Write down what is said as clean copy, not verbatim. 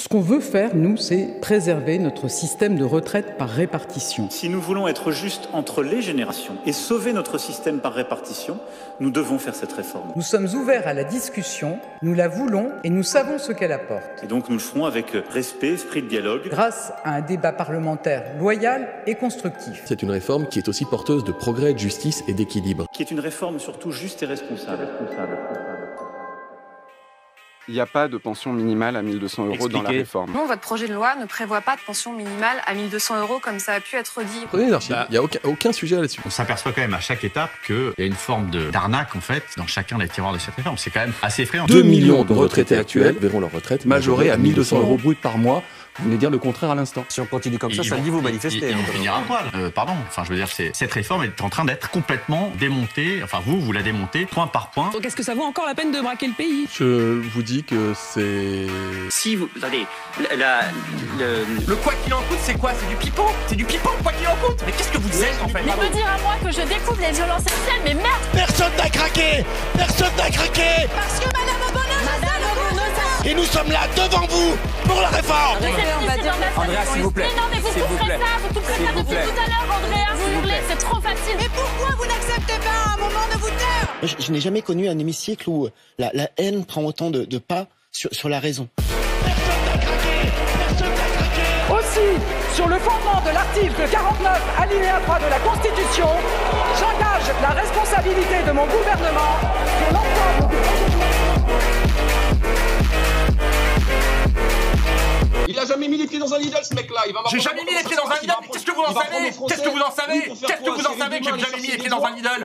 Ce qu'on veut faire, nous, c'est préserver notre système de retraite par répartition. Si nous voulons être justes entre les générations et sauver notre système par répartition, nous devons faire cette réforme. Nous sommes ouverts à la discussion, nous la voulons et nous savons ce qu'elle apporte. Et donc nous le ferons avec respect, esprit de dialogue. Grâce à un débat parlementaire loyal et constructif. C'est une réforme qui est aussi porteuse de progrès, de justice et d'équilibre. Qui est une réforme surtout juste et responsable. Il n'y a pas de pension minimale à 1 200 € dans la réforme. Non, votre projet de loi ne prévoit pas de pension minimale à 1 200 € comme ça a pu être dit. Prenez l'archive, il n'y a aucun sujet là-dessus. On s'aperçoit quand même à chaque étape qu'il y a une forme d'arnaque en fait dans chacun des tiroirs de cette réforme. C'est quand même assez effrayant. 2 millions de retraités actuels verront leur retraite majorée à 1 200 € brut par mois. Vous venez dire le contraire à l'instant. Si on continue comme ça, samedi vous manifestez. Ils vont finir à poil. Pardon. Enfin, je veux dire, cette réforme est en train d'être complètement démontée. Enfin, vous la démontez point par point. Donc, est-ce que ça vaut encore la peine de braquer le pays? Je vous dis que c'est... Si vous... Attendez, le quoi qu'il en coûte, c'est quoi? C'est du pipeau? C'est du pipeau, quoi qu'il en coûte? Mais qu'est-ce que vous êtes, en fait? Il peut dire à moi que je découvre les violences sexuelles, mais merde! Personne n'a craqué! Personne n'a craqué! Parce que Madame Obono, et nous sommes là devant vous pour la réforme! Andrea, s'il vous plaît. Mais non, mais vous couperez ça, vous couperez ça depuis tout à l'heure, Andrea, s'il vous plaît, c'est trop facile. Mais pourquoi vous n'acceptez pas un moment de vous taire? Je n'ai jamais connu un hémicycle où la haine prend autant de pas sur la raison. Personne n'a craqué! Personne n'a craqué! Aussi, sur le fondement de l'article 49, alinéa 3 de la Constitution, j'engage la responsabilité de mon gouvernement sur l'ensemble du Il a jamais mis les pieds dans un Lidl, ce mec-là. J'ai jamais mis les pieds dans un Lidl. Qu'est-ce que vous en savez? Qu'est-ce que vous en savez? Qu'est-ce que vous en savez que j'ai jamais mis les pieds dans un Lidl?